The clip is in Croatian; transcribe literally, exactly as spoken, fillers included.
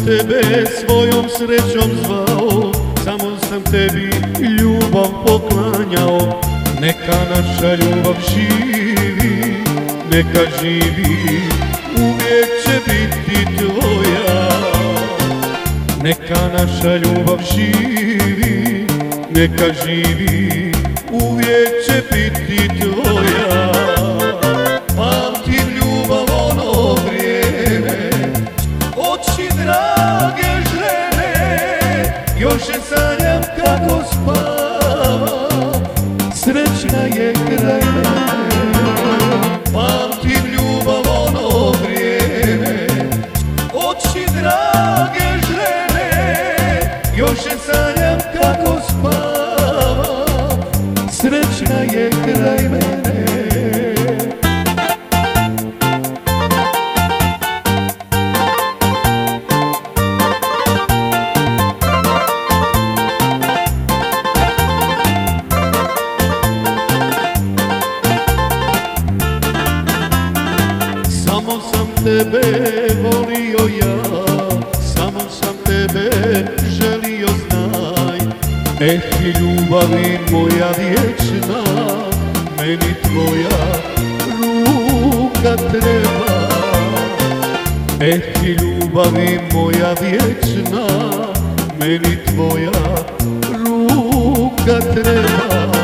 tebe svojom srećom zvao, samo sam tebi ljubav poklanjao. Neka naša ljubav živi, neka živi, uvijek će biti tvoja. Neka naša ljubav živi, neka živi, uvijek će biti tvoja. Pamtim ljubav ono vrijeme, oči drage žene, još je sanjam kako spava, srećna je kraj mene. Pamtim ljubav ono vrijeme, oči drage žene, još je sanjam kako spava, srećna je kraj mene. Samo sam tebe volio ja, samo sam tebe želio, znaj. Eh, ljubavi moja vječna, meni tvoja ruka treba. Eh, ljubavi moja vječna, meni tvoja ruka treba.